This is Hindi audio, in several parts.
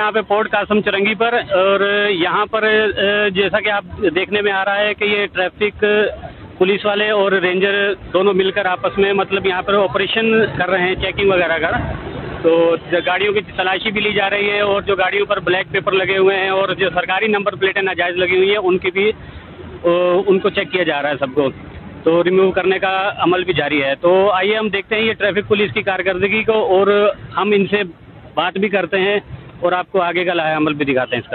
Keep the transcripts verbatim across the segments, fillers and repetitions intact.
यहाँ पे फोर्ट कासम चरंगी पर, और यहाँ पर जैसा कि आप देखने में आ रहा है कि ये ट्रैफिक पुलिस वाले और रेंजर दोनों मिलकर आपस में मतलब यहाँ पर ऑपरेशन कर रहे हैं, चेकिंग वगैरह का। तो गाड़ियों की तलाशी भी ली जा रही है, और जो गाड़ियों पर ब्लैक पेपर लगे हुए हैं और जो सरकारी नंबर प्लेटें नाजायज़ लगी हुई है उनकी भी उनको चेक किया जा रहा है सबको, तो रिमूव करने का अमल भी जारी है। तो आइए हम देखते हैं ये ट्रैफिक पुलिस की कारकर्दगी को, और हम इनसे बात भी करते हैं और आपको आगे का लाया अमल भी दिखाते हैं इसका।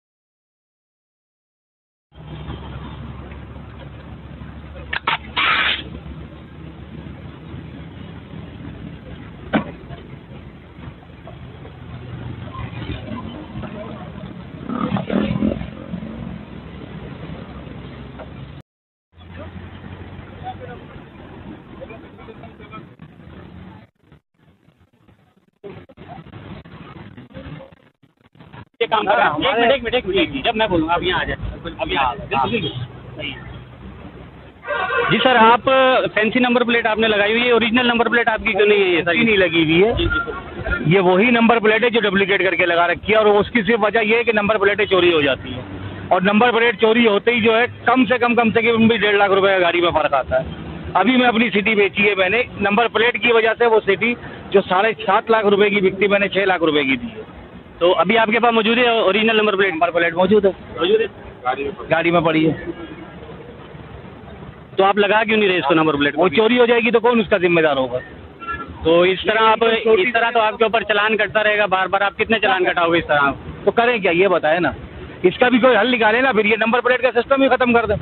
ये काम कर रहा है। एक मिनट एक मिनट एक मिनट जब मैं बोलूँगा आप यहाँ आ जाए। अब यहाँ जी सर, आप फैंसी नंबर प्लेट आपने लगाई हुई है, ओरिजिनल नंबर प्लेट आपकी क्यों नहीं है? ये सर नहीं लगी हुई है, ये वही नंबर प्लेट है जो डुप्लीकेट करके लगा रखी है, और उसकी सिर्फ वजह ये है कि नंबर प्लेटें चोरी हो जाती है, और नंबर प्लेट चोरी होते ही जो है कम से कम कम से कम भी डेढ़ लाख रुपए का गाड़ी में फर्क आता है। अभी मैं अपनी सिटी बेची है मैंने, नंबर प्लेट की वजह से वो सिटी जो साढ़े सात लाख रुपए की बिकती मैंने छः लाख रुपए की दी है। तो अभी आपके पास मौजूद है original number plate? Number plate मौजूद है, मौजूद है गाड़ी में पड़ी है। तो आप लगा क्यों नहीं रहे इसको नंबर प्लेट? वो चोरी हो जाएगी तो कौन उसका जिम्मेदार होगा? तो इस तरह आप इस तरह तो आपके ऊपर चलान कटता रहेगा बार बार। आप कितने चलान कटाओगे इस तरह? तो करें क्या ये बताए ना, इसका भी कोई हल निकाले ना, फिर ये नंबर प्लेट का सिस्टम ही खत्म कर दे।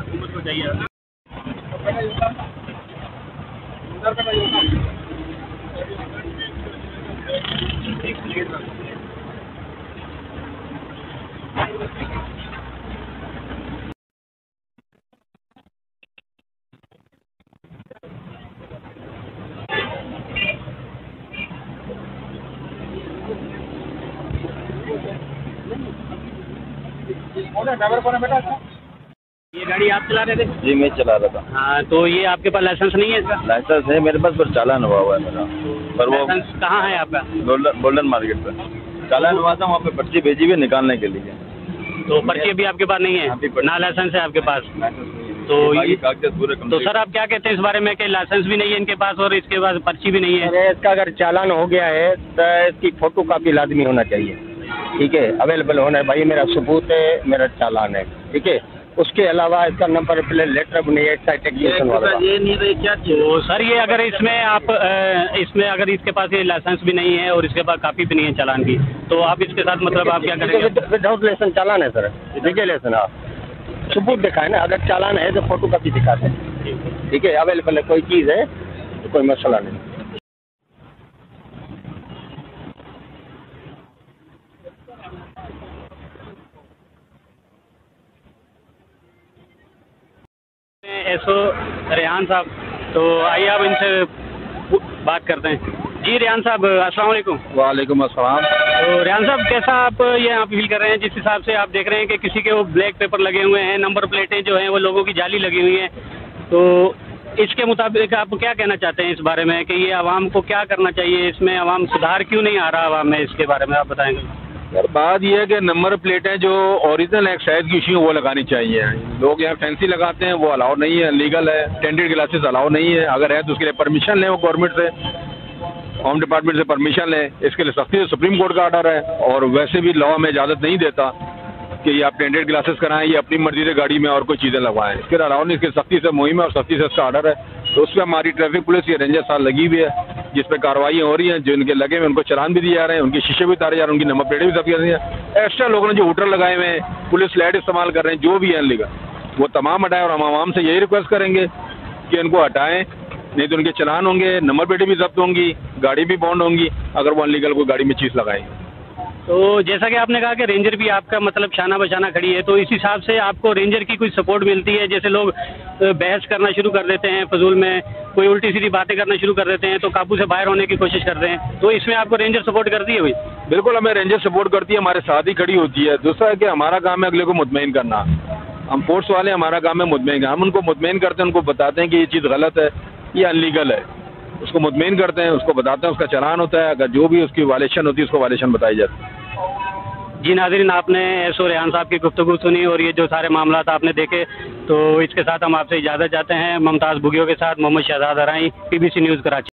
ये गाड़ी आप चला रहे थे? जी मैं चला रहा था। हाँ, तो ये आपके पास लाइसेंस नहीं है इसका? लाइसेंस है मेरे पास, पर चालान हुआ हुआ है मेरा। पर वो लाइसेंस कहाँ है आपका? गोल्डन गोल्डन मार्केट पे चालान हुआ था, वहाँ पे पर्ची भेजी हुई निकालने के लिए। तो पर्ची अभी आपके पास नहीं है ना? लाइसेंस है आपके पास? तो ये कागजात पूरे तो सर आप क्या कहते हैं इस बारे में कि लाइसेंस भी नहीं है इनके पास और इसके पास पर्ची भी नहीं है? अरे इसका अगर चालान हो गया है तो इसकी फोटो कापी लाजमी होना चाहिए, ठीक है, अवेलेबल होना है। भाई मेरा सबूत है, मेरा चालान है, ठीक है। उसके अलावा इसका नंबर प्लेट लेटर भी नहीं है, टेक्नीशियन वाला ये नहीं रही क्या चीज़? तो सर ये अगर इसमें आप इसमें अगर इसके पास ये लाइसेंस भी नहीं है और इसके पास कापी भी नहीं है चालान की, तो आप इसके साथ मतलब आप क्या करेंगे? विदाउट लाइसेंस चालान है सर, देखिए लाइसेंस आप सबूत दिखाए ना, अगर चालान है तो फोटो कापी दिखाते हैं, ठीक है, अवेलेबल है, कोई चीज़ है तो कोई मसला नहीं। एसओ रेहान साहब, तो आइए आप इनसे बात करते हैं। जी रेहान साहब, अस्सलाम वालेकुम। वालेकुम अस्सलाम। तो रेहान साहब कैसा आप ये आप फील कर रहे हैं जिस हिसाब से आप देख रहे हैं कि किसी के वो ब्लैक पेपर लगे हुए हैं, नंबर प्लेटें जो हैं वो लोगों की जाली लगी हुई हैं, तो इसके मुताबिक आप क्या कहना चाहते हैं इस बारे में कि ये आवाम को क्या करना चाहिए, इसमें आवाम सुधार क्यों नहीं आ रहा आवाम में, इसके बारे में आप बताएंगे? यार बात यह है कि नंबर प्लेटें जो ओरिजिनल एक्साइज की इशू वो लगानी चाहिए। लोग यहाँ फैंसी लगाते हैं, वो अलाउ नहीं है, लीगल है। टेंटेड ग्लासेस अलाउ नहीं है, अगर है तो उसके लिए परमिशन लें वो गवर्नमेंट से, होम डिपार्टमेंट से परमिशन लें। इसके लिए सख्ती से सुप्रीम कोर्ट का ऑर्डर है, और वैसे भी लॉ में इजाज़त नहीं देता कि ये आप टेंटेड ग्लासेस कराएं, ये अपनी मर्जी से गाड़ी में और कोई चीज़ें लगवाएं। इसके अलावा नहीं, इसके सख्ती से मुहिम है और सख्ती से इसका ऑर्डर है। तो उस पर हमारी ट्रैफिक पुलिस ये रेंजर साल लगी हुई है, जिस पे कार्रवाइयाँ हो रही हैं। जो इनके लगे हुए उनको चलान भी दिए जा रहे हैं, उनके शीशे भी उतारे जा रहे हैं, उनकी नंबर प्लेटें भी जब्त कर रही हैं। एक्स्ट्रा लोगों ने जो हूटर लगाए हुए हैं, पुलिस लाइट इस्तेमाल कर रहे हैं, जो भी है अनलीगल, वो तमाम हटाएं। और हम आवाम से यही रिक्वेस्ट करेंगे कि इनको हटाएं, नहीं तो उनके चलान होंगे, नंबर प्लेटें भी जब्त होंगी, गाड़ी भी बॉन्ड होंगी अगर वो अनलीगल कोई गाड़ी में चीज़ लगाएंगे। तो जैसा कि आपने कहा कि रेंजर भी आपका मतलब शाना बशाना खड़ी है, तो इस हिसाब से आपको रेंजर की कोई सपोर्ट मिलती है? जैसे लोग बहस करना शुरू कर देते हैं फजूल में, कोई उल्टी सीधी बातें करना शुरू कर देते हैं, तो काबू से बाहर होने की कोशिश करते हैं, तो इसमें आपको रेंजर सपोर्ट करती है भाई? बिल्कुल, हमें रेंजर सपोर्ट करती है, हमारे साथ ही खड़ी होती है। दूसरा है कि हमारा काम है अगले को मुतमईन करना। हम फोर्स वाले, हमारा काम है मुतमईन, हम उनको मुतमईन करते हैं, उनको बताते हैं कि ये चीज़ गलत है, ये अनलीगल है, उसको मुतमईन करते हैं, उसको बताते हैं, उसका चालान होता है, अगर जो भी उसकी वायलेशन होती है उसको वायलेशन बताई जाती है। جی ناظرین، آپ نے ایس او ریحان صاحب کی گفتگو سنی اور یہ جو سارے معاملات آپ نے دیکھے، تو اس کے ساتھ ہم آپ سے اجازت چاہتے ہیں۔ ممتاز بگیوں کے ساتھ Muhammad Shahzad Arain, P B C news Karachi.